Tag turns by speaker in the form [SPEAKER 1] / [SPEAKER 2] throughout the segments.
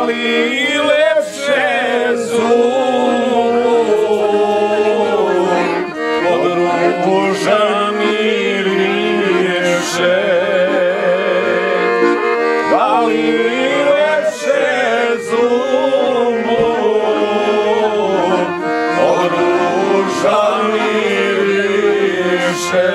[SPEAKER 1] ali lepše zubu od ruža miriše, ali lepše zubu od ruža miriše.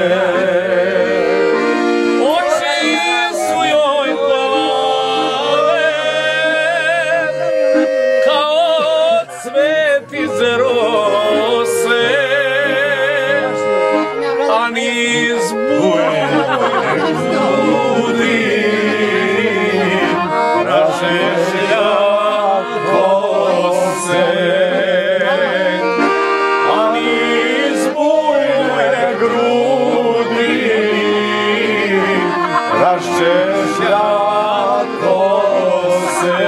[SPEAKER 1] Niz bujne grudi ražežlja kose, a niz bujne grudi ražežlja kose.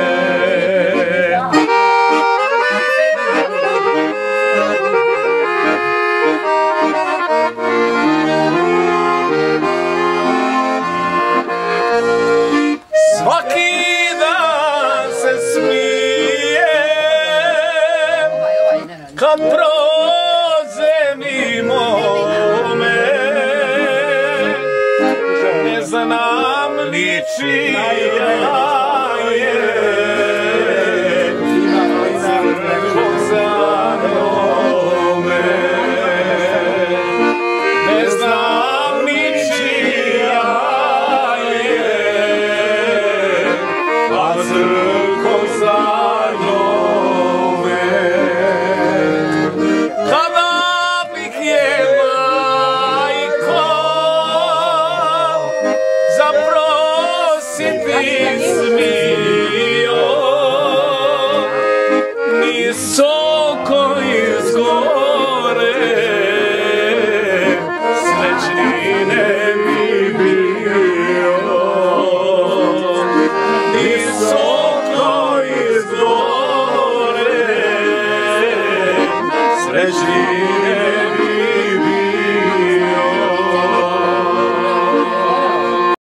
[SPEAKER 1] Svaki dan se smijem kad prođe mimo me, ne znam ni čija je crko za njome, ne znam ni čija crko za njome. Kada bih je majko zaprositi smio, ni soko iz gore srećni ne bi bio. Visoko iz gore srećni